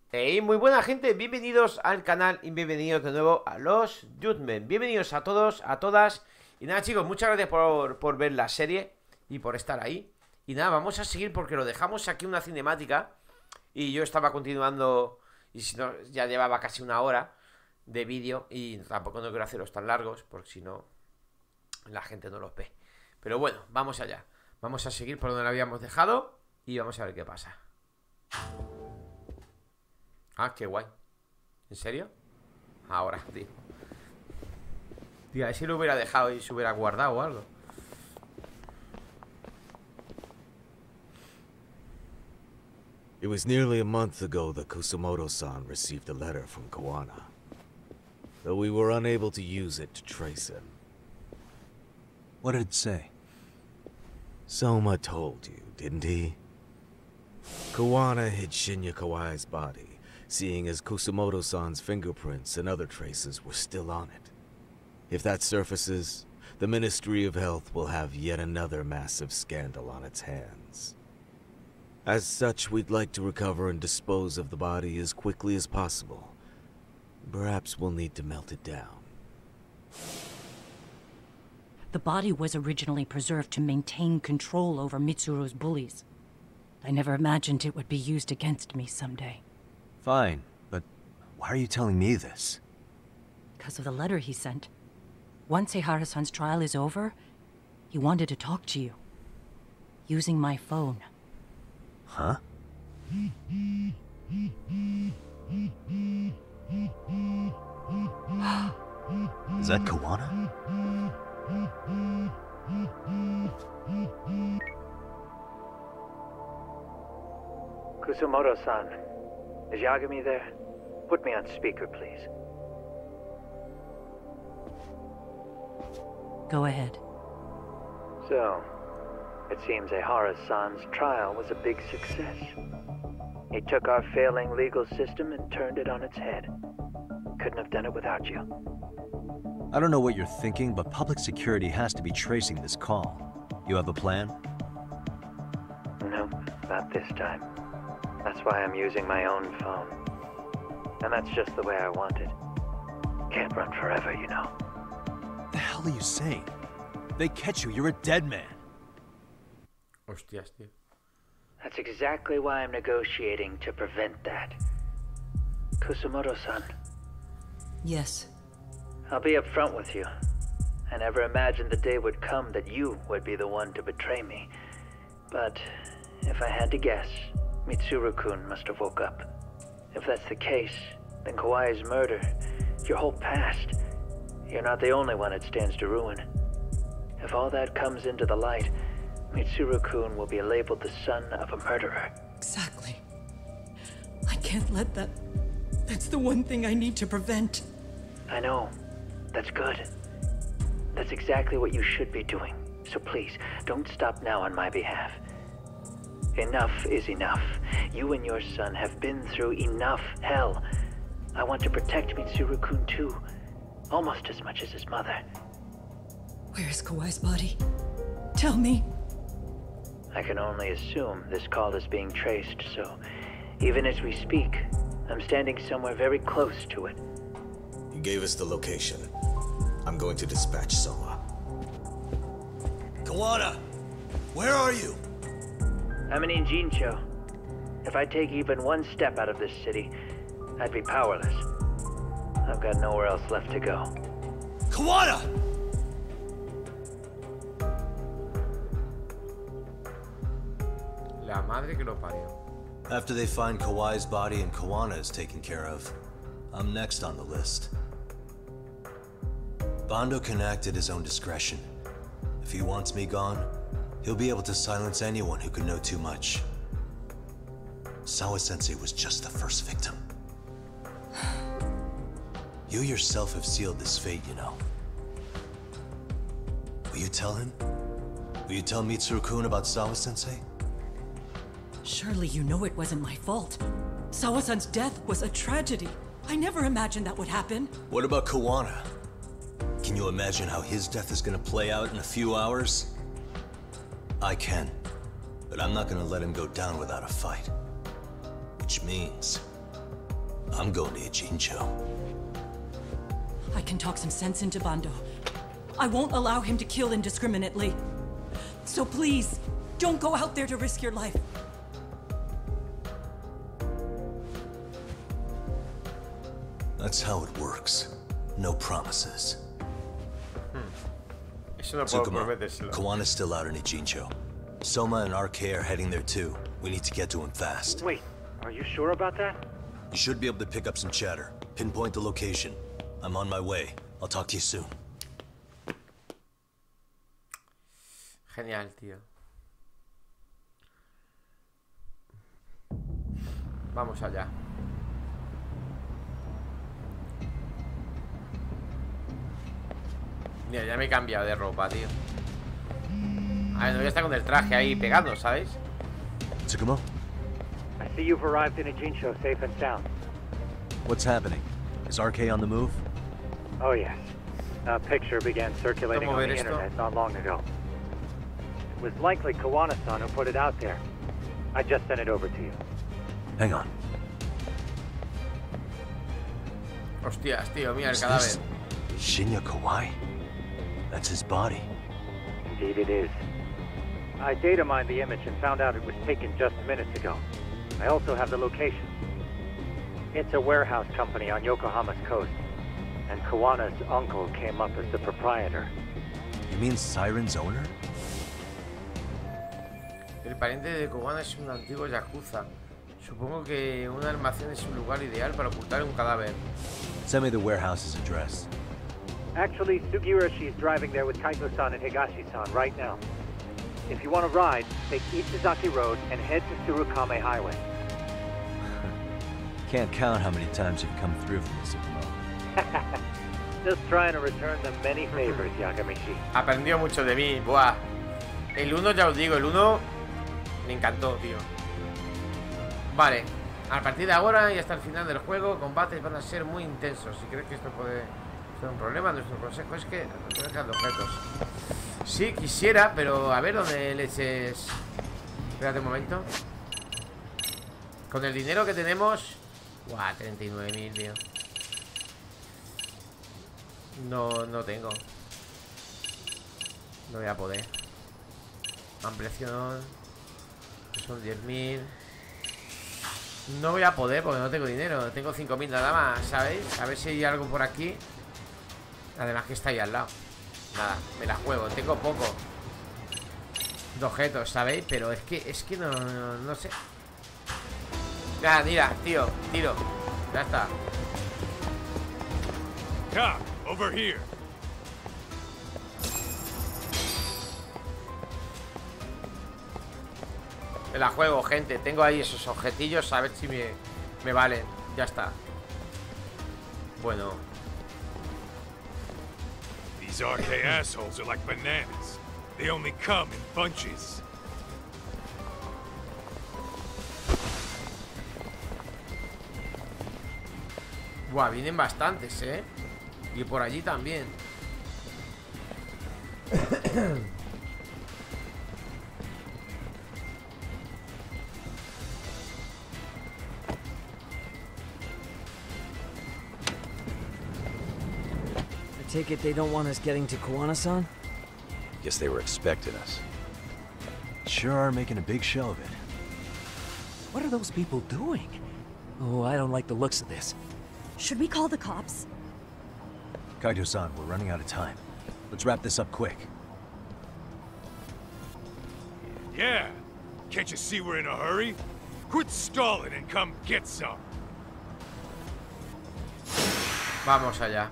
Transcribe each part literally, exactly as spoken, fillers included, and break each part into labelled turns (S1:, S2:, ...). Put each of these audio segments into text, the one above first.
S1: Hey, muy buena gente, bienvenidos al canal y bienvenidos de nuevo a los Judgment. Bienvenidos a todos, a todas. Y nada chicos, muchas gracias por, por ver la serie y por estar ahí. Y nada, vamos a seguir porque lo dejamos aquí una cinemática. Y yo estaba continuando, y si no, ya llevaba casi una hora de vídeo. Y tampoco no quiero hacerlos tan largos, porque si no, la gente no los ve. Pero bueno, vamos allá. Vamos a seguir por donde lo habíamos dejado y vamos a ver qué pasa. Ah, qué guay. ¿En serio? Ahora, tío. Tío, a ver si lo hubiera dejado y se hubiera guardado o algo.
S2: It was nearly a month ago that Kusumoto-san received a letter from Kawana, though we were unable to use it to trace him.
S3: What did it say?
S2: Soma told you, didn't he? Kawana hid Shinya Kawai's body, seeing as Kusumoto-san's fingerprints and other traces were still on it. If that surfaces, the Ministry of Health will have yet another massive scandal on its hands. As such, we'd like to recover and dispose of the body as quickly as possible. Perhaps we'll need to melt it down.
S4: The body was originally preserved to maintain control over Mitsuru's bullies. I never imagined it would be used against me someday.
S3: Fine, but why are you telling me this?
S4: Because of the letter he sent. Once Eihara-san's trial is over, he wanted to talk to you. Using my phone.
S3: Huh? Is that Kawana?
S5: Kusumoto-san, is Yagami there? Put me on speaker, please.
S4: Go ahead.
S5: So, it seems Eihara-san's trial was a big success. He took our failing legal system and turned it on its head. Couldn't have done it without you.
S3: I don't know what you're thinking, but public security has to be tracing this call. You have a plan?
S5: Nope, not this time. That's why I'm using my own phone. And that's just the way I want it. Can't run forever, you know.
S3: What the hell are you saying? If they catch you, you're a dead man.
S1: Hostias, tío.
S5: That's exactly why I'm negotiating to prevent that. Kusumoto-san.
S4: Yes.
S5: I'll be upfront with you. I never imagined the day would come that you would be the one to betray me. But if I had to guess, Mitsuru-kun must have woke up. If that's the case, then Kawai's murder, your whole past, you're not the only one it stands to ruin. If all that comes into the light, Mitsuru-kun will be labeled the son of a murderer.
S4: Exactly. I can't let that... That's the one thing I need to prevent.
S5: I know. That's good. That's exactly what you should be doing. So please, don't stop now on my behalf. Enough is enough. You and your son have been through enough hell. I want to protect Mitsuru-kun too. Almost as much as his mother.
S4: Where is Kawai's body? Tell me.
S5: I can only assume this call is being traced, so even as we speak, I'm standing somewhere very close to it.
S2: He gave us the location. I'm going to dispatch Soma.
S3: Kawana! Where are you?
S5: I'm in Injincho. If I take even one step out of this city, I'd be powerless. I've got nowhere else left to go.
S3: Kawana!
S1: La madre que lo parió.
S3: After they find Kawai's body and Kawana is taken care of, I'm next on the list. Bando can act at his own discretion. If he wants me gone, he'll be able to silence anyone who could know too much. Sawa-sensei was just the first victim. You yourself have sealed this fate, you know. Will you tell him? Will you tell Mitsuru-kun about Sawa-sensei?
S4: Surely you know it wasn't my fault. Sawa-san's death was a tragedy. I never imagined that would happen.
S3: What about Kawana? Can you imagine how his death is gonna play out in a few hours? I can, but I'm not gonna let him go down without a fight. Which means, I'm going to Ijincho.
S4: I can talk some sense into Bando. I won't allow him to kill indiscriminately. So please, don't go out there to risk your life.
S3: That's how it works. No promises.
S1: Eso no puedo
S3: Tsukuma,
S1: prometérselo.
S3: Kawana's still out in Ijincho. Soma and R K are heading there too. We need to get to him fast.
S5: Wait, are you sure about that?
S3: You should be able to pick up some chatter. Pinpoint the location. I'm on my way. I'll talk to you soon.
S1: Genial, tío. Vamos allá. Mira, ya me he cambiado de ropa, tío. A ver, no voy a estar con el traje ahí pegando, ¿sabes?
S3: Tsukumo?
S5: I see you've arrived in Ijincho safe and sound.
S3: What's happening? Is R K on the move?
S5: Oh yes. A picture began circulating
S1: ¿Cómo
S5: on
S1: ver
S5: the
S1: esto?
S5: internet not long ago. It was likely Kawana-san who put it out there. I just sent it over to you.
S3: Hang on.
S1: Hostias, tío, mira el
S3: Is
S1: cadáver.
S3: this Shinya Kawai? That's his body.
S5: Indeed it is. I data mined the image and found out it was taken just minutes ago. I also have the location. It's a warehouse company on Yokohama's coast, and Kawana's uncle came up as the proprietor.
S3: You mean Siren's owner?
S1: El pariente de Kowana es un antiguo yakuza. Supongo que un almacén es un lugar ideal para ocultar un cadáver.
S3: Send me the warehouse's address.
S5: Actually, Sugiura, she's driving there with Kaito-san and Higashi-san right now. If you want to ride, take Ishizaki Road and head to Tsurukame Highway.
S3: Can't count how many times you've come through for this, Tsukumo.
S5: Just trying to return them many favors, Yagamishi.
S1: Aprendió mucho de mí, buah. El uno, ya os digo, el uno me encantó, tío. Vale, a partir de ahora y hasta el final del juego, combates van a ser muy intensos. Si crees que esto puede ser un problema, nuestro consejo es que no te dejes de objetos. Sí, quisiera, pero a ver dónde leches. Espérate un momento. Con el dinero que tenemos. Buah, treinta y nueve mil, tío. No, no tengo. No voy a poder. Ampliación. Son diez mil. No voy a poder porque no tengo dinero. Tengo cinco mil nada más, ¿sabéis? A ver si hay algo por aquí. Además que está ahí al lado. Nada, me la juego, tengo poco de objetos, ¿sabéis? Pero es que, es que no, no, no sé. Ya, mira, tío, tiro. Ya está.
S6: Cop, over here.
S1: Me la juego, gente. Tengo ahí esos objetillos, a ver si me, me valen. Ya está. Bueno.
S6: These R K assholes are like bananas. They only come in bunches.
S1: Buah, vienen bastantes, ¿eh? Y por allí también.
S7: I take it they don't want us getting to Kawana-san?
S2: Guess they were expecting us.
S3: Sure are making a big show of it.
S7: What are those people doing? Oh, I don't like the looks of this.
S8: Should we call the cops?
S3: Kaito-san, we're running out of time. Let's wrap this up quick.
S6: Yeah. Can't you see we're in a hurry? Quit stalling and come get some.
S1: Vamos allá.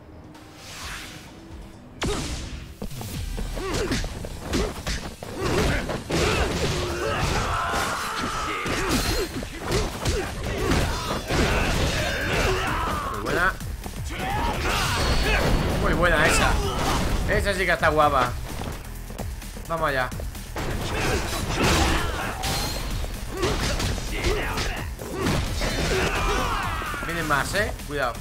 S1: Muy buena. Muy buena esa. Esa sí que está guapa. Vamos allá. Vienen más, eh. Cuidado.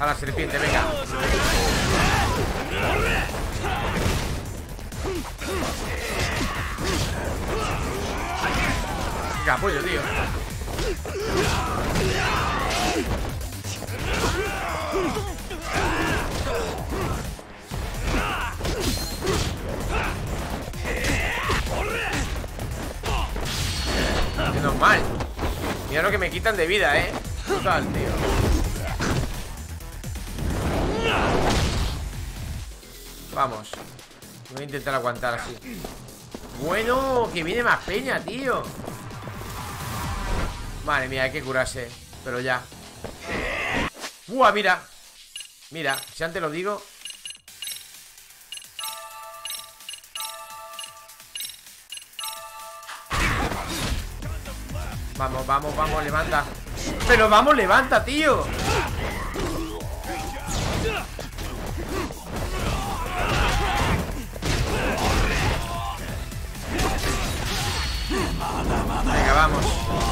S1: A la serpiente, venga. Qué capullo, tío. Menos mal. Mira lo que me quitan de vida, eh. Total, tío. Vamos. Voy a intentar aguantar así. Bueno, que viene más peña, tío. Madre mía, hay que curarse. Pero ya. ¡Buah, mira! Mira, si antes lo digo. Vamos, vamos, vamos, levanta. Pero vamos, levanta, tío. Venga, vamos.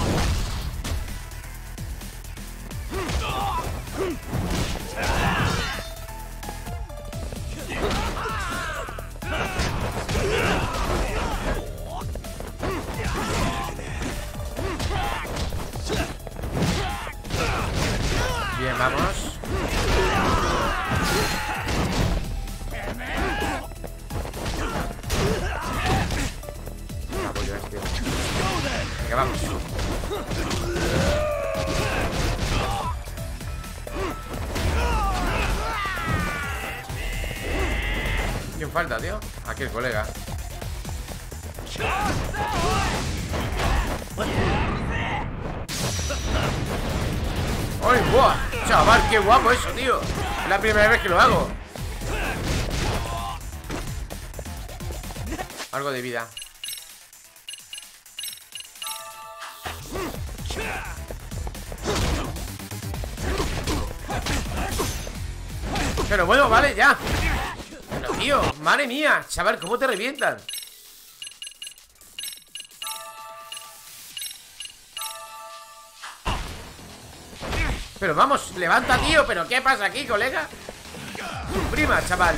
S1: Bien, vamos. Venga, vamos. ¿Quién falta, tío? Aquí el colega. ¡Ay, buah! Chaval, qué guapo eso, tío. Es la primera vez que lo hago. Algo de vida. Pero bueno, vale, ya. Pero tío, madre mía. Chaval, ¿cómo te revientan? Pero vamos, levanta, tío. ¿Pero qué pasa aquí, colega? Tu prima, chaval.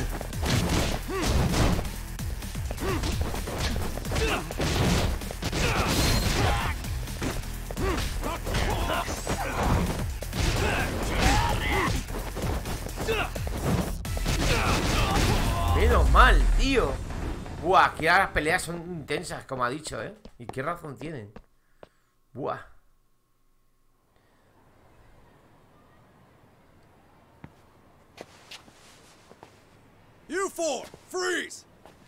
S1: Menos mal, tío. Buah, que ahora las peleas son intensas, como ha dicho, ¿eh? ¿Y qué razón tienen? Buah.
S6: You four, freeze!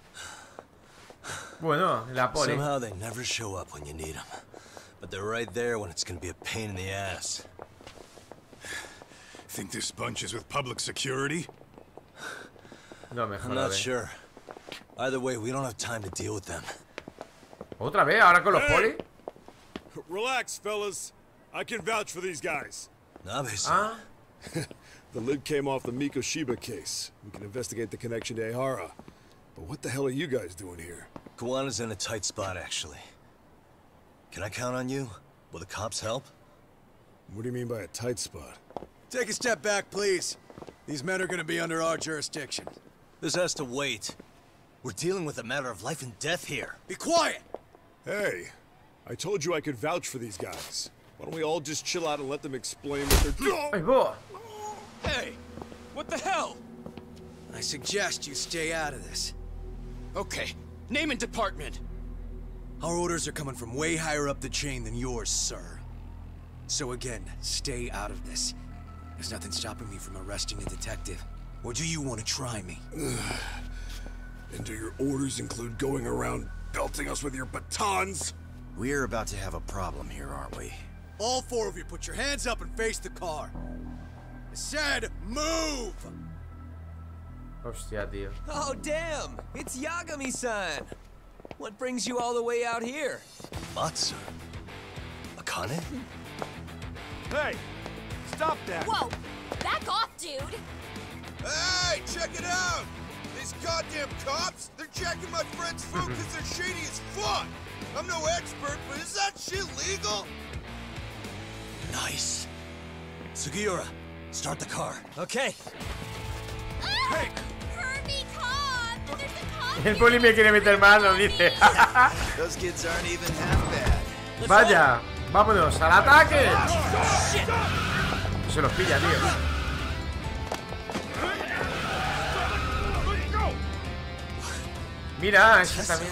S1: Bueno, la pone.
S3: Somehow they never show up when you need them, but they're right there when it's gonna be a pain in the ass.
S6: Think this bunch is with public security?
S1: No, mejor
S3: I'm
S1: no
S3: not
S1: ve.
S3: sure. Either way, we don't have time to deal with them.
S1: ¿Otra vez? ¿Ahora con los poli?
S6: Relax, fellas. I can vouch for these guys.
S3: Nabe-san.
S1: Ah,
S9: The lid came off the Mikoshima case. We can investigate the connection to Ehara. But what the hell are you guys doing here?
S3: Kawana's in a tight spot, actually. Can I count on you? Will the cops help?
S9: What do you mean by a tight spot?
S10: Take a step back, please. These men are gonna be under our jurisdiction.
S3: This has to wait. We're dealing with a matter of life and death here.
S10: Be quiet!
S9: Hey, I told you I could vouch for these guys. Why don't we all just chill out and let them explain what they're doing?
S1: ay, buah.
S10: Hey! What the hell? I suggest you stay out of this. Okay, name and department. Our orders are coming from way higher up the chain than yours, sir. So again, stay out of this. There's nothing stopping me from arresting a detective. Or do you want to try me?
S9: And do your orders include going around belting us with your batons?
S10: We're about to have a problem here, aren't we? All four of you, put your hands up and face the car. I said, move!
S1: Hostia, tío.
S7: Oh, damn! It's Yagami-san! What brings you all the way out here?
S3: Matsu? Akane?
S6: Hey! Stop that!
S11: Whoa! Back off, dude!
S6: Hey, check it out! These goddamn cops, they're checking my friend's food because they're shady as fuck! I'm no expert, but is that shit legal?
S3: Nice. Sugiura, Start the car.
S10: Okay.
S11: Hey! Herbie, Cobb! There's a cop!
S1: El poli me quiere meter mano, dice.
S10: Those kids aren't even half bad.
S1: Vaya, vámonos al ataque. Se los pilla, tío. Mira, ese también.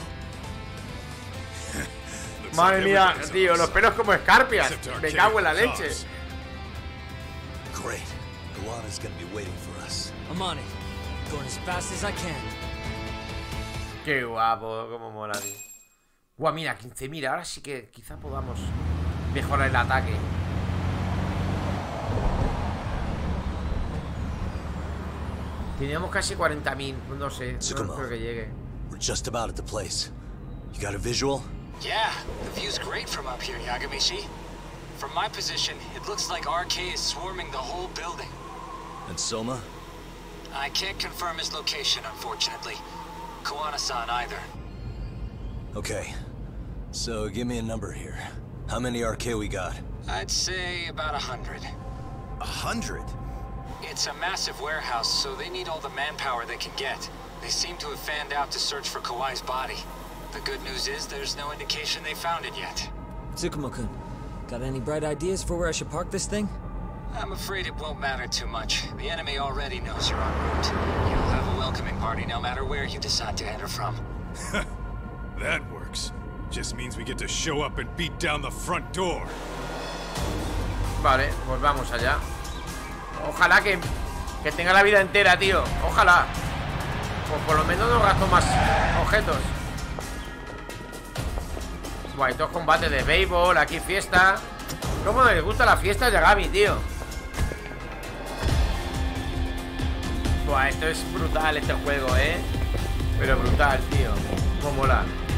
S1: Madre mía, tío, los pelos como escarpias. Me cago en la leche.
S3: Great. Kawana's gonna be waiting for us.
S7: I'm on it. Going as fast as I can.
S1: Qué guapo, cómo mola, tío. Guau, mira, quince mil. Ahora sí que quizá podamos mejorar el ataque. Teníamos casi cuarenta mil. No sé, no creo que llegue.
S3: We're just about at the place. You got a visual?
S12: Yeah, the view's great from up here, Yagamishi. From my position, it looks like R K is swarming the whole building.
S3: And Soma?
S12: I can't confirm his location, unfortunately. Kawana-san either.
S3: Okay. So, give me a number here. How many R K we got?
S12: I'd say about a hundred.
S10: A hundred?
S12: It's a massive warehouse, so they need all the manpower they can get. They seem to have fanned out to search for Kawai's body. The good news is there's no indication they found it yet.
S7: Tsukumo-kun, got any bright ideas for where I should park this thing?
S12: I'm afraid it won't matter too much. The enemy already knows you're en route. You'll have a welcoming party no matter where you decide to enter from.
S9: That works. Just means we get to show up and beat down the front door.
S1: Vale, pues vamos allá. Ojalá que, que tenga la vida entera, tío. Ojalá. Pues por lo menos no gasto más objetos. Buah, estos combates de béisbol, aquí fiesta. ¿Cómo no les gusta la fiesta de Yagami, tío? Buah, esto es brutal este juego, ¿eh? Pero brutal, tío. Cómo mola.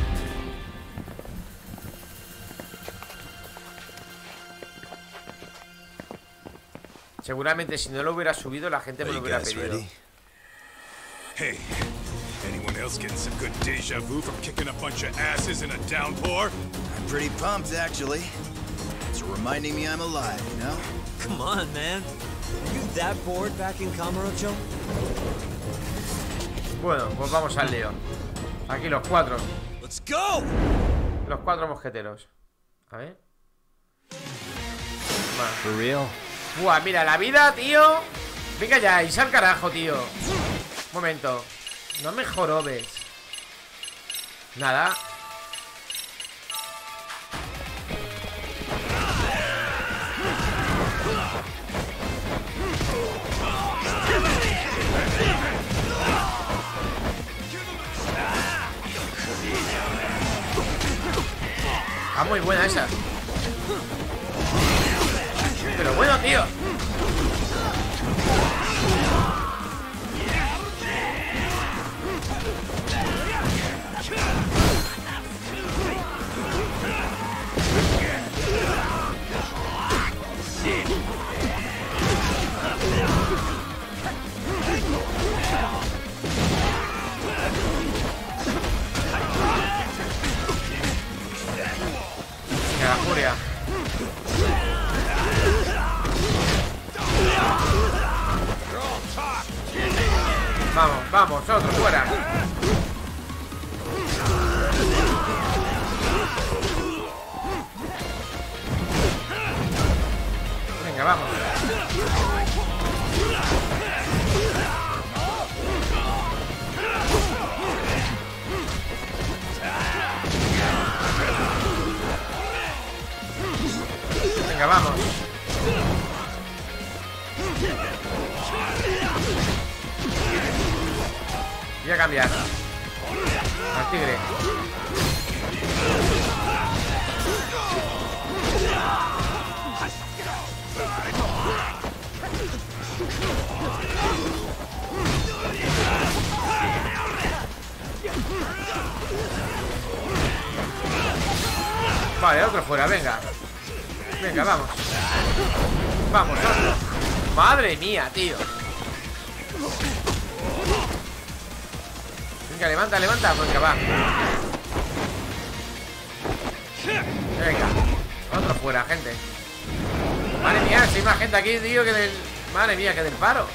S1: Seguramente si no lo hubiera subido la gente me lo hubiera pedido.
S9: Hey, anyone else getting some good deja vu from kicking a bunch of asses in a downpour?
S10: I'm pretty pumped, actually. It's reminding me I'm alive, you know?
S7: Come on, man. Are you that bored back in Kamurocho?
S1: Bueno, pues vamos al lío. Aquí los cuatro.
S10: Let's go.
S1: Los cuatro mosqueteros. A ver. Vale.
S7: For real?
S1: Buah, mira, la vida, tío. Venga ya, y al carajo, tío. Un momento. No me jorobes. Nada. Ah, muy buena esa. Pero bueno, tío. La furia. Vamos, vamos, otro, fuera. Venga, vamos. Venga, vamos. Voy a cambiar al tigre. Vale, otro fuera, venga. Venga, vamos. Vamos, otro. Madre mía, tío. Venga, levanta, levanta. Venga, va. Venga. Otro fuera, gente. Madre mía, si hay más gente aquí, tío, que del... Madre mía, que del paro.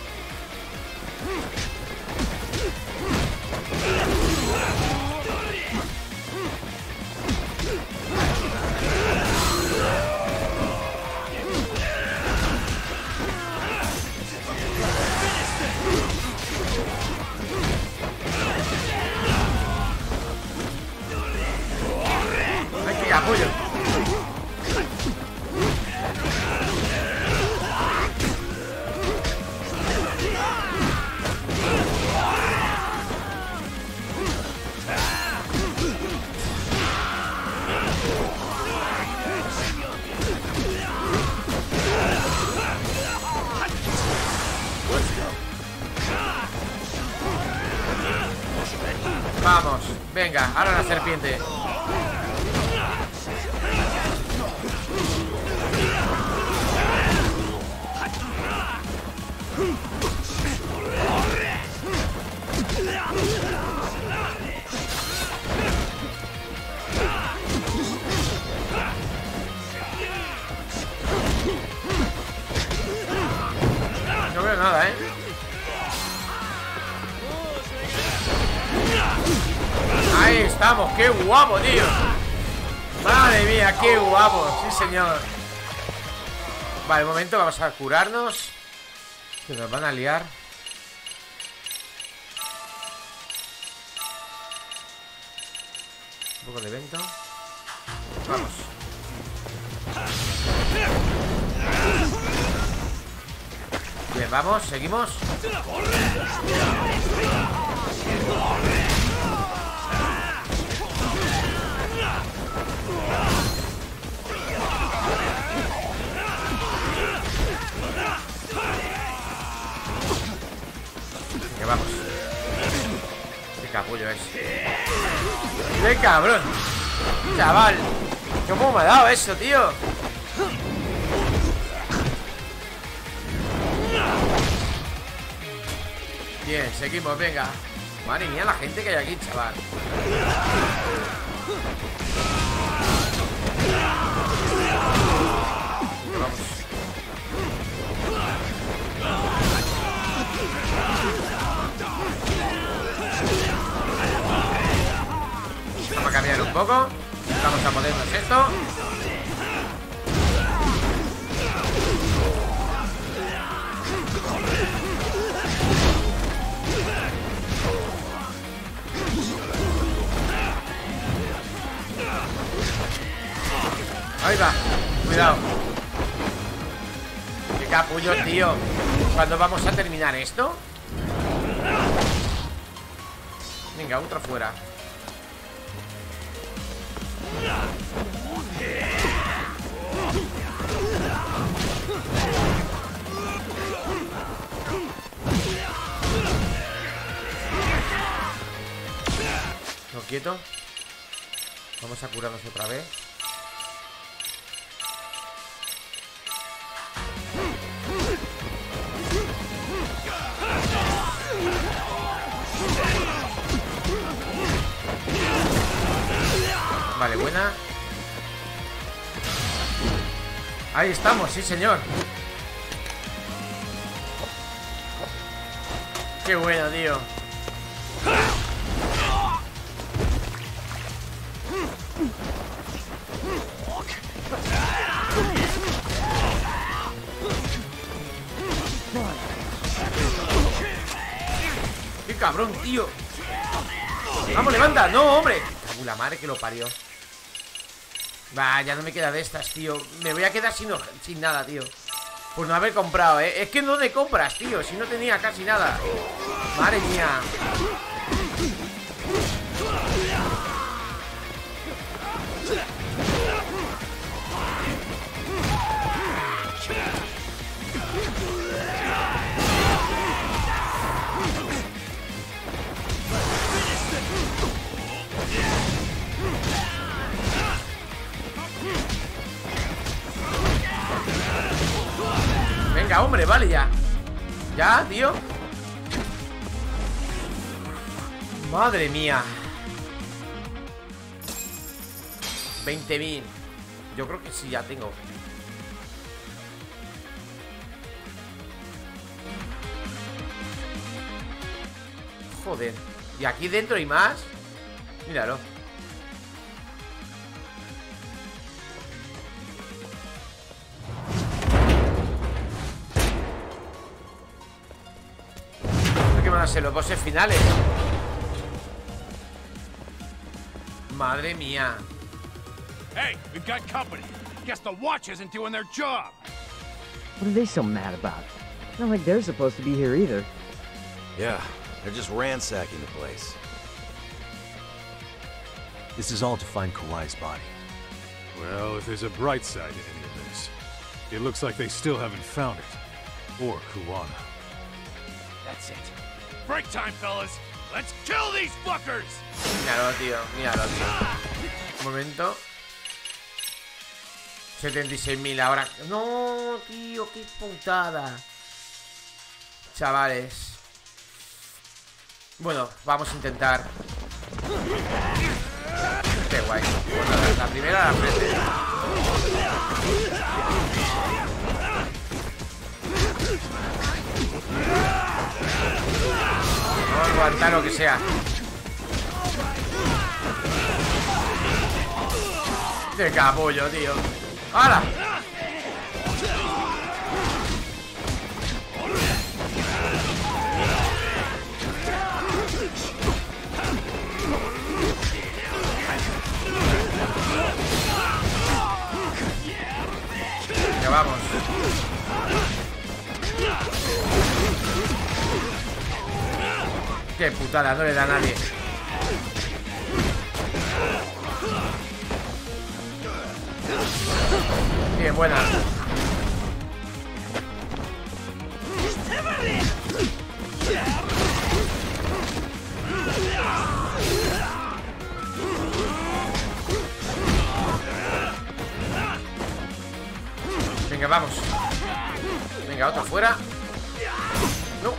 S1: Ay, qué apoyo. Vamos, venga, ahora la serpiente. No veo nada, ¿eh? Ahí estamos, qué guapo, tío. Madre mía, qué guapo. Sí, señor. Vale, un momento, vamos a curarnos. Que nos van a liar. Un poco de vento. Vamos. Bien, vamos, seguimos. Que vamos. Qué capullo es. ¡Qué cabrón! Chaval, ¿cómo me ha dado eso, tío? Bien, seguimos, venga. Madre mía, la gente que hay aquí, chaval. Vamos. Vamos a cambiar un poco. Vamos a ponernos esto. Ahí va, cuidado. Qué capullo, tío. ¿Cuándo vamos a terminar esto? Venga, otro fuera. No, quieto. Vamos a curarnos otra vez. Vale, buena. Ahí estamos, sí señor. Qué bueno, tío. Qué cabrón, tío. Vamos, levanta. No, hombre. La madre que lo parió. Va, ya no me queda de estas, tío. Me voy a quedar sin, sin nada, tío. Por no haber comprado, ¿eh? Es que no de compras, tío. Si no tenía casi nada. Madre mía. Venga, hombre, vale ya. Ya, tío. Madre mía. veinte mil. Yo creo que sí, ya tengo. Joder. Y aquí dentro hay más. Míralo. ¿Qué van a ser los bosses finales? Madre mía.
S13: Hey, we've got company. Guess the watch isn't doing their job.
S14: What are they so mad about? Not like they're supposed to be here either.
S3: Yeah, they're just ransacking the place. This is all to find Kawhi's body.
S13: Well, if there's a bright side to any of this, it looks like they still haven't found it. Or Kuwana. That's it. Break time, fellas! Let's kill these fuckers!
S1: Míralo, tío, míralo, tío. Un momento. setenta y seis mil ahora. No, tío, qué putada. Chavales. Bueno, vamos a intentar. Qué guay. Bueno, la primera la frente. Vamos a aguantar lo que sea. De capullo, tío. ¡Hala! Ya vamos. Qué putada, no le da a nadie. Bien, buena. Venga, vamos. Venga, otro fuera. No.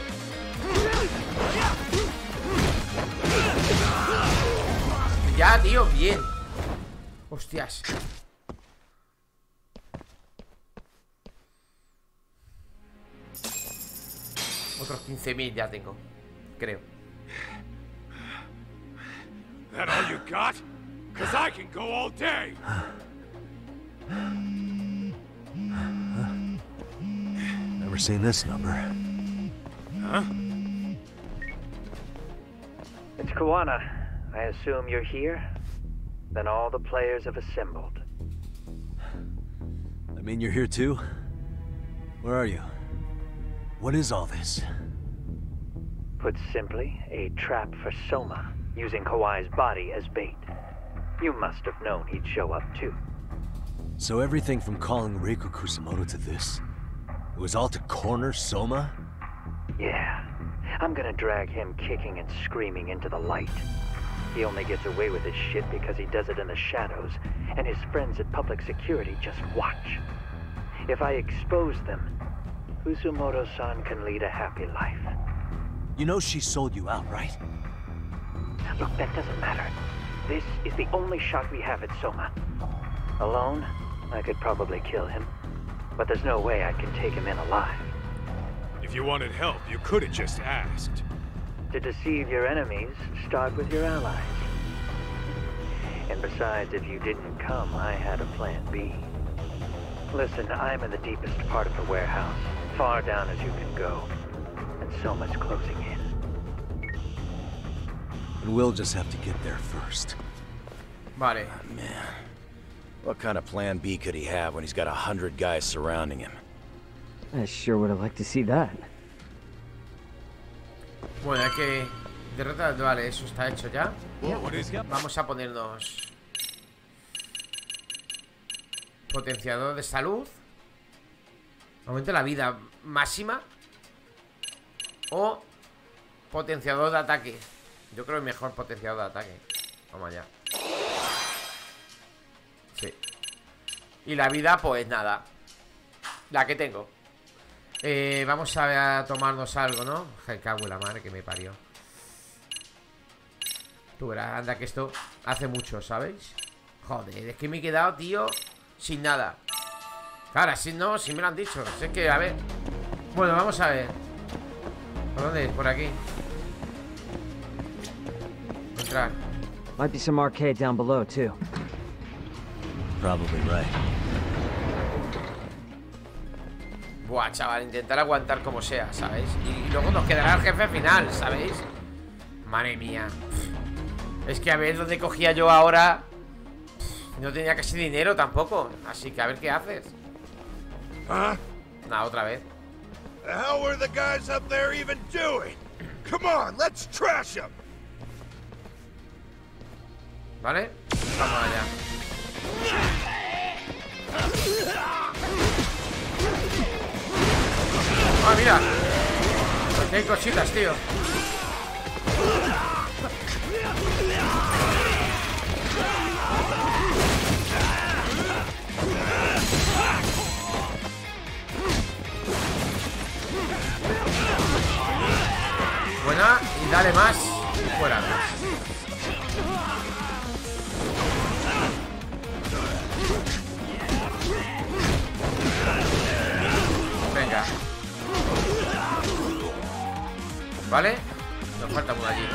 S1: Ya, tío, bien. Hostias. Otros quince mil ya tengo, creo.
S13: That all you got? Cause I can go all day.
S3: Never seen this number.
S13: Huh?
S5: It's Kuwana. I assume you're here? Then all the players have assembled.
S3: I mean, you're here too? Where are you? What is all this?
S5: Put simply, a trap for Soma, using Kawhi's body as bait. You must have known he'd show up too.
S3: So everything from calling Reiko Kusumoto to this, it was all to corner Soma?
S5: Yeah. I'm gonna drag him kicking and screaming into the light. He only gets away with his shit because he does it in the shadows, and his friends at public security just watch. If I expose them, Kusumoto-san can lead a happy life.
S3: You know she sold you out, right?
S5: Look, that doesn't matter. This is the only shot we have at Soma. Alone, I could probably kill him. But there's no way I can take him in alive.
S13: If you wanted help, you could have just asked.
S5: To deceive your enemies, start with your allies. And besides, if you didn't come, I had a plan B. Listen, I'm in the deepest part of the warehouse, far down as you can go. And Soma's closing in.
S3: And we'll just have to get there first.
S1: Vale.
S3: Oh, man. What kind of plan B could he have when he's got a hundred guys surrounding him?
S14: I sure would have liked to see that.
S1: Bueno, hay que derrotar. Vale, eso está hecho ya. Vamos a ponernos potenciador de salud. Aumenta la vida máxima. O potenciador de ataque. Yo creo que mejor potenciador de ataque. Vamos allá. Sí. Y la vida, pues nada. La que tengo. Eh, vamos a tomarnos algo, ¿no? Me cago en la madre que me parió. Tú verás, anda que esto hace mucho, ¿sabéis? Joder, es que me he quedado, tío, sin nada. Claro, si no, si me lo han dicho. Si es que, a ver. Bueno, vamos a ver. ¿Por dónde es? Por aquí. entrar.
S14: Might be some arcade down below too.
S3: Probably right.
S1: Buah, chaval, intentar aguantar como sea, ¿sabéis? Y, y luego nos quedará el jefe final, ¿sabéis? Madre mía. Es que a ver dónde cogía yo ahora. No tenía casi dinero tampoco. Así que a ver qué haces.
S6: Huh?
S1: Nah, otra vez.
S6: The hell were the guys up there even doing? Come on, let's trash them.
S1: ¿Vale? Vamos allá. Ah, mira. Aquí hay cositas, tío. Buena, y dale más. Fuera. Venga. Vale. Nos falta uno allí,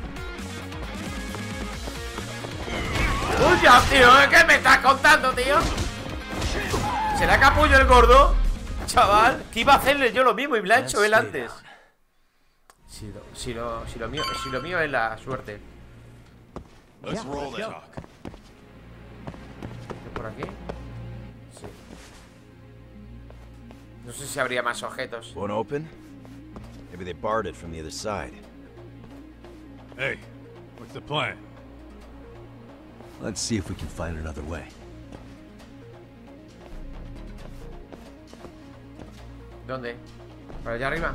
S1: ¿no? ¡Uy, ya, tío! ¿Qué me estás contando, tío? ¿Será capullo el gordo? Chaval, que iba a hacerle yo lo mismo y me lo ha hecho él antes. Si lo, si lo, si lo mío, si lo mío es la suerte.
S6: Let's roll the talk.
S1: ¿Por aquí? Sí. No sé si habría más objetos.
S15: Won't open? Maybe they barred it from the other side.
S13: Hey, what's the plan?
S3: Let's see if we can find another way.
S1: ¿Dónde? ¿Para allá arriba?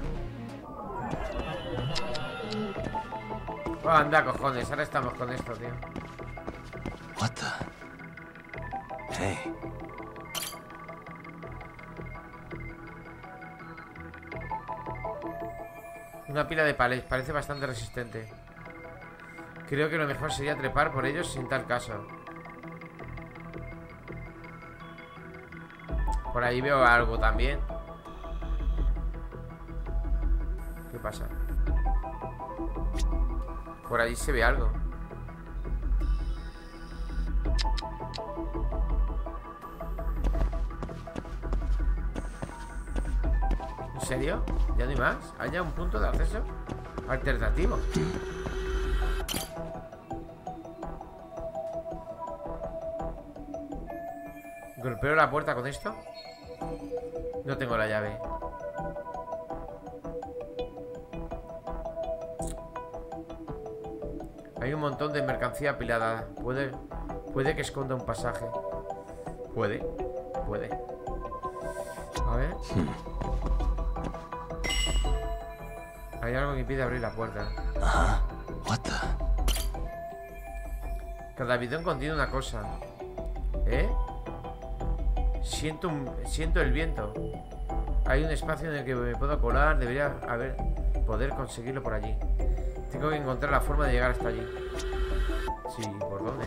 S1: Oh, anda, cojones, ahora estamos con esto, tío.
S3: What the? Hey.
S1: Una pila de palets, parece bastante resistente. Creo que lo mejor sería trepar por ellos sin tal caso. Por ahí veo algo también. ¿Qué pasa? Por ahí se ve algo. ¿En serio? ¿Ya no hay más? ¿Hay ya un punto de acceso alternativo? ¿Golpeo la puerta con esto? No tengo la llave. Hay un montón de mercancía apilada. Puede, puede que esconda un pasaje. Puede, puede. A ver. Hay algo que impide abrir la puerta.
S3: What the?
S1: Cada bidón contiene una cosa. ¿Eh? Siento un, siento el viento. Hay un espacio en el que me puedo colar. Debería haber poder conseguirlo por allí. Tengo que encontrar la forma de llegar hasta allí. Sí, ¿por dónde?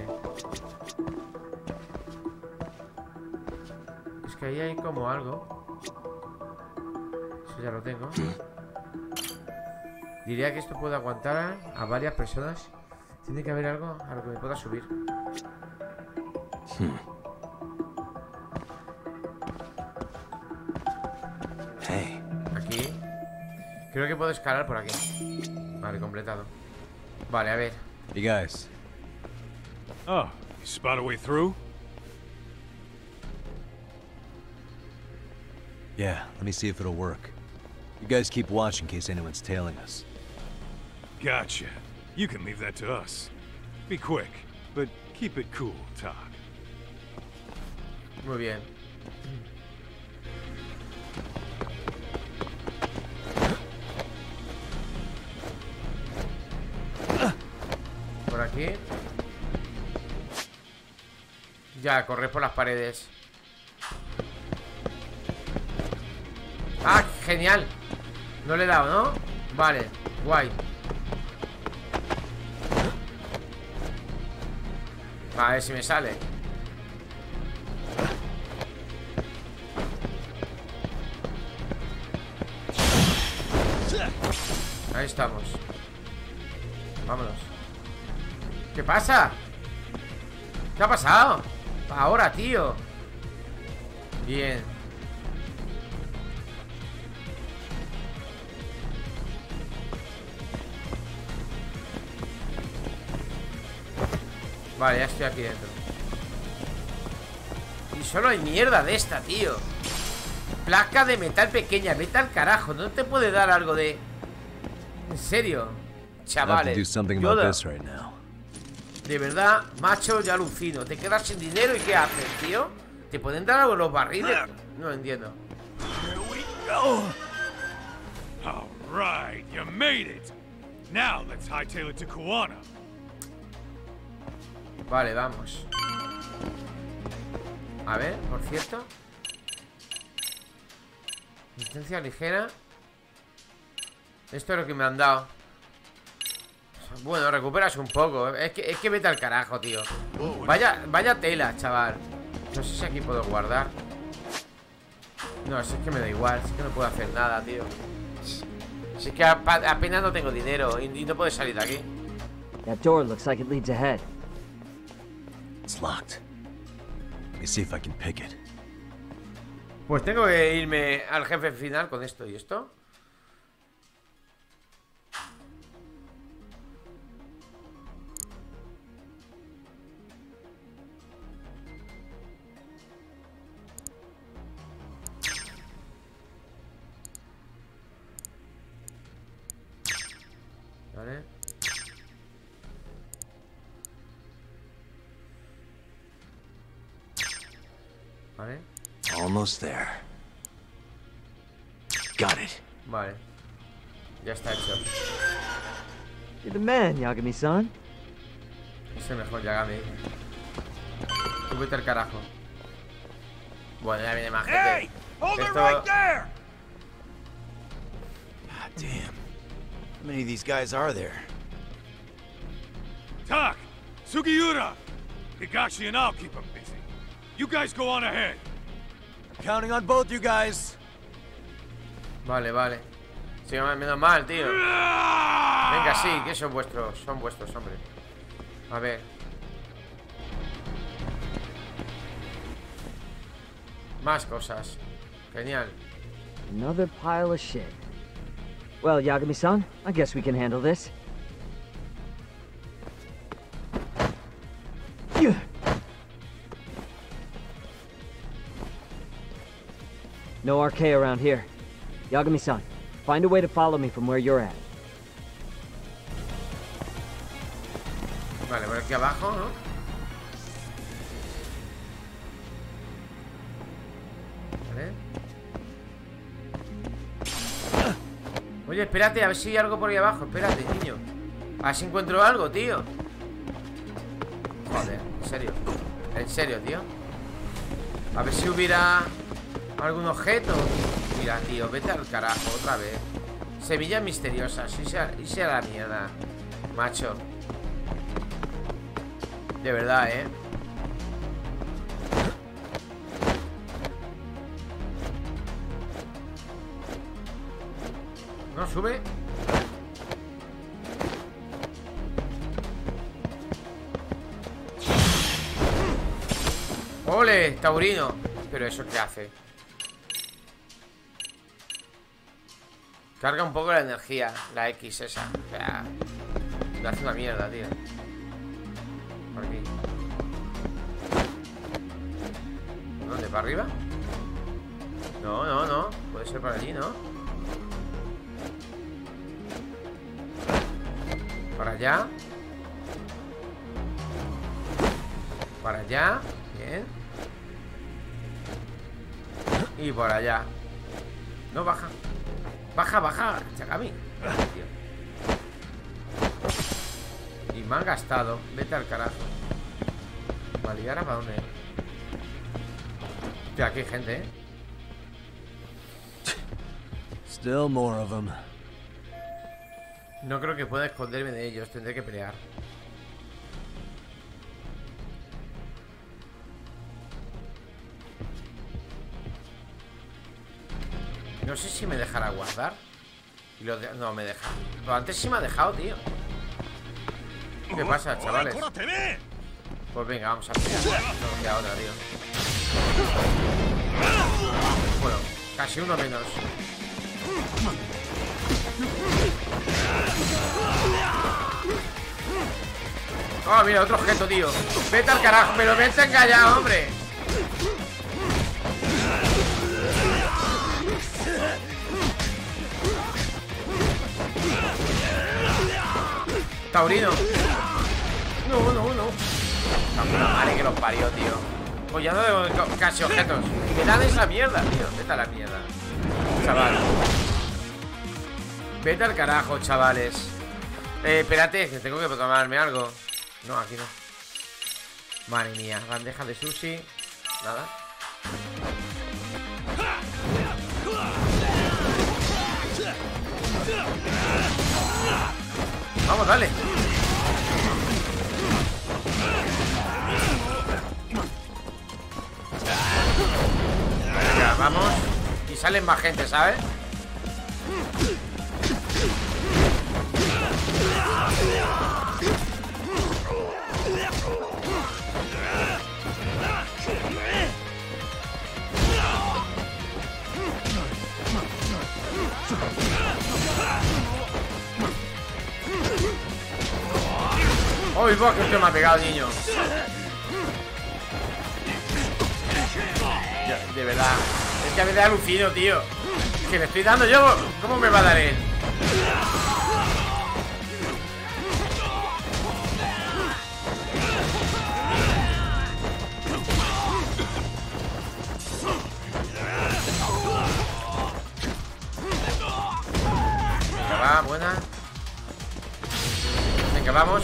S1: Es que ahí hay como algo. Eso ya lo tengo. Diría que esto puede aguantar a, a varias personas. Tiene que haber algo a lo que me pueda subir.
S3: Hmm. Hey.
S1: Aquí. Creo que puedo escalar por aquí. Vale, completado. Vale, a ver.
S3: You guys.
S13: Oh, you spot a way through?
S3: Yeah, let me see if it'll work. You guys keep watch in case anyone's tailing us.
S13: Gotcha. You can leave that to us. Be quick, but keep it cool, Todd.
S1: Muy bien. Por aquí. Ya, correr por las paredes. Ah, genial. No le he dado, ¿no? Vale, guay. A ver si me sale. Ahí estamos. Vámonos. ¿Qué pasa? ¿Qué ha pasado? Ahora, tío. Bien. Vale, ya estoy aquí dentro. Y solo hay mierda de esta, tío. Placa de metal pequeña. Vete al carajo. ¿No te puede dar algo de...? En serio, chavales. Yoda. De verdad, macho, ya alucino. Te quedas sin dinero y ¿qué haces, tío? ¿Te pueden dar algo en los barriles? No entiendo.
S13: All right, you made it. Now let's hightail it to Kuwana.
S1: Vale, vamos. A ver, por cierto. Distancia ligera. Esto es lo que me han dado. Bueno, recuperas un poco. Es que, es que vete al carajo, tío. Vaya, vaya tela, chaval. No sé si aquí puedo guardar. No, si es que me da igual. Si es que no puedo hacer nada, tío. Si es que apenas no tengo dinero. Y, y no puedo salir de aquí.
S14: That door looks like it leads ahead.
S3: It's locked. Let me see if I can pick it.
S1: Pues tengo que irme al jefe final con esto y esto. Vale. Vale.
S3: Almost there. Got it.
S1: Vale. Ya está hecho.
S14: You're the man, Yagami-san.
S1: Es el mejor Yagami. Tú vete al carajo. Bueno, ya viene más gente.
S13: Hey, hold it
S1: Esto...
S13: right there.
S15: God damn. How many of these guys are there?
S13: Tak, Sugiura, Higashi and I'll keep them busy. You guys go on ahead.
S15: Counting on both you guys.
S1: Vale, vale. Sí, menos mal, tío. Venga, sí, que son vuestros. Son vuestros, hombre. A ver. Más cosas. Genial.
S14: Another pile of shit. Well, Yagami-san, I guess we can handle this. No arcade around here. Yagami-san, find a way to follow me from where you're at.
S1: Vale, por aquí abajo, ¿no? Vale. Oye, espérate, a ver si hay algo por ahí abajo. Espérate, niño. A ver si encuentro algo, tío. Joder, en serio. En serio, tío. A ver si hubiera algún objeto. Mira, tío, vete al carajo otra vez. Semillas misteriosas. Y sea, y sea la mierda, macho. De verdad, eh. No, sube. ¡Ole! Taurino. Pero eso qué hace. Carga un poco la energía. La X esa. O sea, le hace una mierda, tío. Por aquí. ¿Dónde? ¿Para arriba? No, no, no. Puede ser por allí, ¿no? Para allá. Para allá. Bien. Y por allá. No, baja. Baja, baja, Yagami. Y me han gastado. Vete al carajo. Vale, ¿y ahora para dónde? Hostia, aquí hay gente, ¿eh?
S3: Still more of them.
S1: No creo que pueda esconderme de ellos. Tendré que pelear. No sé si me dejará guardar. Y lo de... No me deja. Pero antes sí me ha dejado, tío. ¿Qué pasa, chavales? Pues venga, vamos a pelear. No nos queda otra, tío. Bueno, casi uno menos. Oh, mira, otro objeto, tío. Vete al carajo, me lo vete engañado, hombre. Taurino. No, no, no. La madre que los parió, tío. Pues ya no debo casi objetos. Me dan esa mierda, tío. Vete a la mierda, chaval. Vete al carajo, chavales. Eh, espérate, que tengo que tomarme algo. No, aquí no. Madre mía, bandeja de sushi. Nada. Vamos, dale. Venga, vamos. Y salen más gente, ¿sabes? ¡Uy, vos, que usted me ha pegado, niño! Ya, de verdad. Es que a veces alucino, tío. Que le estoy dando yo. ¿Cómo me va a dar él? Venga, va, buena. Venga, vamos.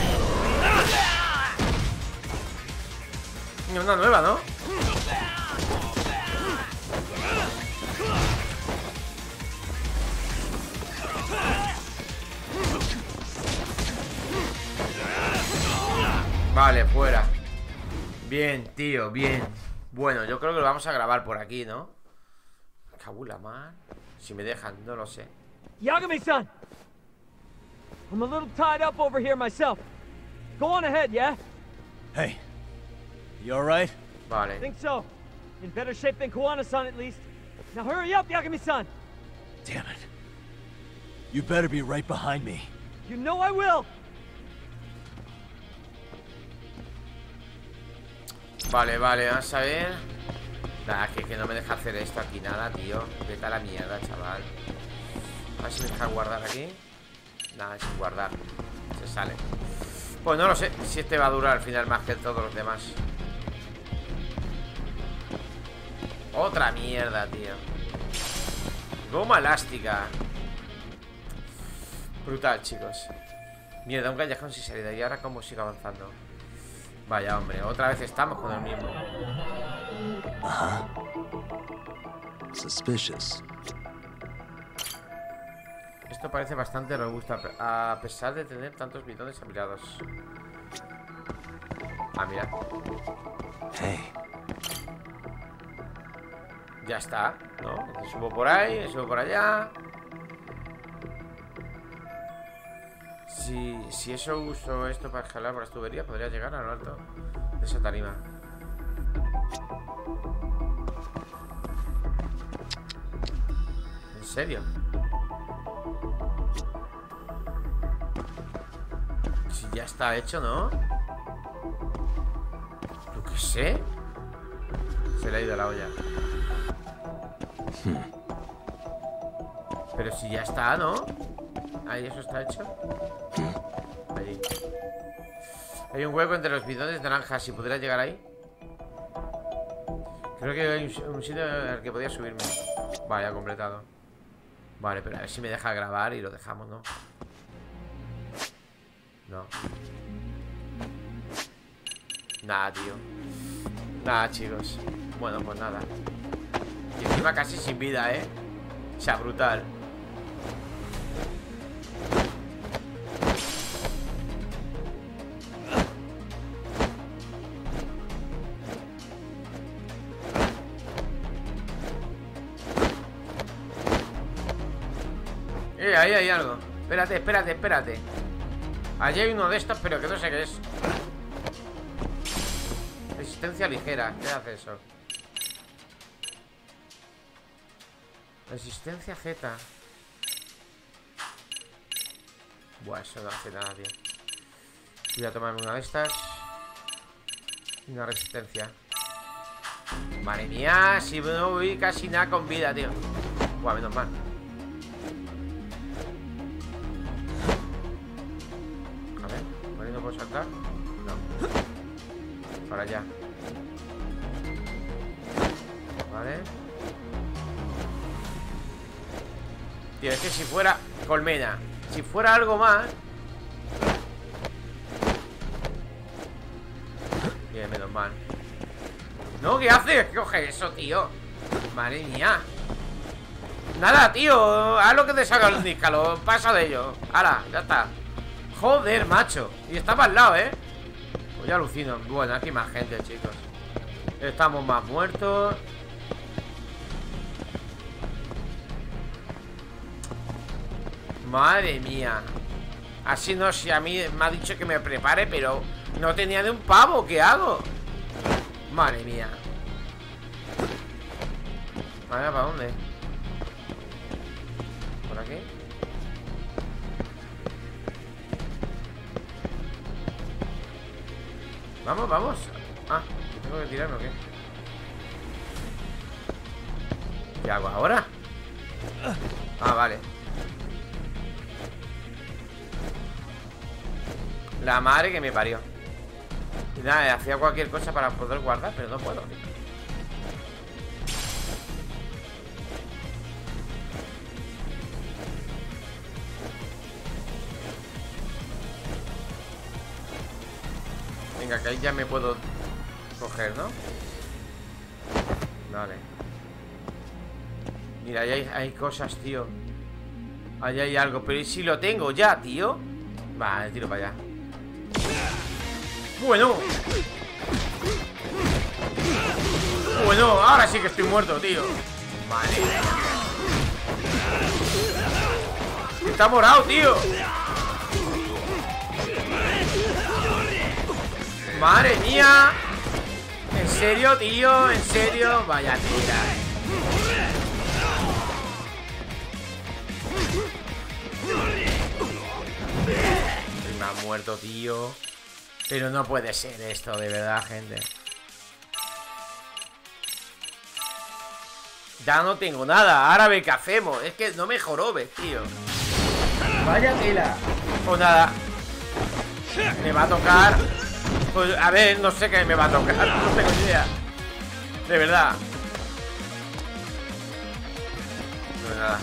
S1: Una nueva, ¿no? Vale, fuera. Bien, tío, bien. Bueno, yo creo que lo vamos a grabar por aquí, ¿no? Cabula, man. Si me dejan, no lo sé.
S14: Yagami-san! I'm a little tied up over here myself. Go on ahead, yeah?
S10: Hey. You alright?
S1: Vale.
S14: Think so. In better shape than Koana-san, at least. Now hurry up, Yagami-san!
S10: Damn it. You better be right behind me.
S14: You know I will!
S1: Vale, vale, vamos a ver. Nada, que, que no me deja hacer esto aquí, nada, tío. Vete a la mierda, chaval. A ver si me deja guardar aquí. Nada, sin guardar. Se sale. Pues no lo sé, si este va a durar al final más que todos los demás. Otra mierda, tío. Goma elástica. Brutal, chicos. Mierda, un callejón sin salida. Y ahora cómo sigo avanzando. Vaya, hombre, otra vez estamos con el mismo.
S10: Ajá. Suspicious.
S1: Esto parece bastante robusto, a pesar de tener tantos bidones apilados. Ah, mira.
S10: Hey.
S1: Ya está, ¿no? Me subo por ahí, me subo por allá. Si, si eso uso esto para escalar por las tuberías, podría llegar a lo alto de esa tarima. ¿En serio? Si ya está hecho, ¿no? Yo qué sé. Se le ha ido la olla. Pero si ya está, ¿no? Ahí eso está hecho. Ahí. Hay un hueco entre los bidones naranjas. Si pudiera llegar ahí. Creo que hay un, un sitio al que podía subirme. Vaya, completado. Vale, pero a ver si me deja grabar y lo dejamos, ¿no? No. Nada, tío. Nada, chicos. Bueno, pues nada. Y encima casi sin vida, ¿eh? O sea, brutal. Eh, ahí hay algo. Espérate, espérate, espérate. Allí hay uno de estos, pero que no sé qué es. Resistencia ligera. ¿Qué hace eso? Resistencia Z. Buah, eso no hace nada, tío. Voy a tomarme una de estas. Una resistencia. Madre mía, si no voy casi nada con vida, tío. Buah, menos mal. A ver, ¿por ahí no puedo saltar? No. Para allá. Vale. Tío, es que si fuera colmena, si fuera algo más. Bien, menos mal. No, ¿qué haces? ¿Qué coge eso, tío? Madre mía. Nada, tío. Haz lo que te salga el níscalo. Pasa de ello. Hala, ya está. Joder, macho. Y estaba al lado, ¿eh? Pues ya alucino. Bueno, aquí hay más gente, chicos. Estamos más muertos. Madre mía. Así no sé, a mí me ha dicho que me prepare, pero no tenía de un pavo. ¿Qué hago? Madre mía. Vale, ¿para dónde? ¿Por aquí? Vamos, vamos. Ah, ¿tengo que tirarme o qué? ¿Qué hago ahora? Ah, vale. La madre que me parió. Y nada, hacía cualquier cosa para poder guardar, pero no puedo. Venga, que ahí ya me puedo coger, ¿no? Vale. Mira, ahí hay, hay cosas, tío. Ahí hay algo, pero ¿y si lo tengo ya, tío? Vale, tiro para allá. Bueno. Bueno, ahora sí que estoy muerto, tío. Vale. Está morado, tío. Madre mía. ¿En serio, tío? ¿En serio? Vaya tira. Me ha muerto, tío. Pero no puede ser esto, de verdad, gente. Ya no tengo nada. Ahora ve qué hacemos. Es que no me jorobes, tío. Vaya tela. Pues nada. Me va a tocar. Pues a ver, no sé qué me va a tocar. No tengo idea. De verdad. No, nada.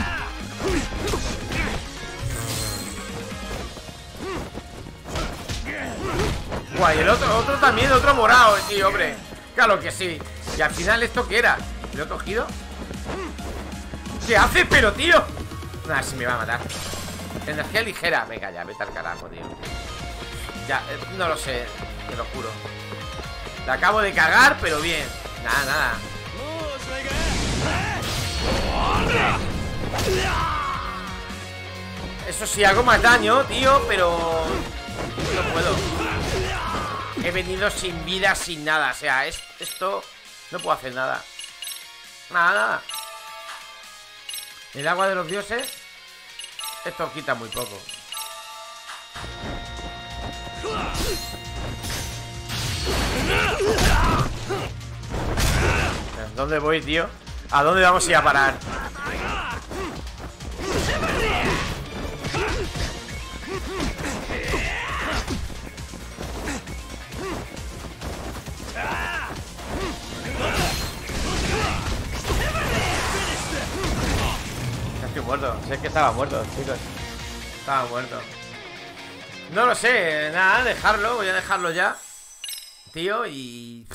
S1: Guay, el otro, otro también, otro morado, sí, hombre. Claro que sí. Y al final, ¿esto qué era? ¿Lo he cogido? ¿Qué hace, pero, tío? Nah, si me va a matar. Energía ligera. Venga, ya, vete al carajo, tío. Ya, eh, no lo sé. Te lo juro. La acabo de cagar, pero bien. Nada, nada. Eso sí, hago más daño, tío, pero no puedo. He venido sin vida, sin nada. O sea, es, esto no puedo hacer nada. Nada, nada. El agua de los dioses. Esto quita muy poco. ¿Dónde voy, tío? ¿A dónde vamos a ir a parar? Estoy muerto. Sé que estaba muerto, chicos. Estaba muerto. No lo sé. Nada, dejarlo. Voy a dejarlo ya, tío, y...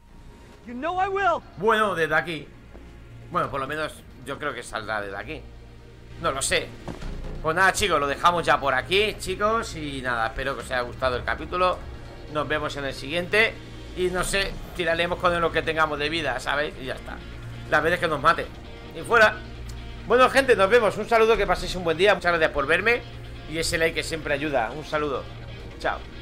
S1: Bueno, desde aquí. Bueno, por lo menos yo creo que saldrá desde aquí. No lo sé. Pues nada, chicos, lo dejamos ya por aquí, chicos. Y nada, espero que os haya gustado el capítulo. Nos vemos en el siguiente. Y no sé, tiraremos con lo que tengamos de vida, ¿sabéis? Y ya está. Las veces que nos mate. Y fuera. Bueno, gente, nos vemos. Un saludo, que paséis un buen día. Muchas gracias por verme. Y ese like que siempre ayuda. Un saludo. Chao.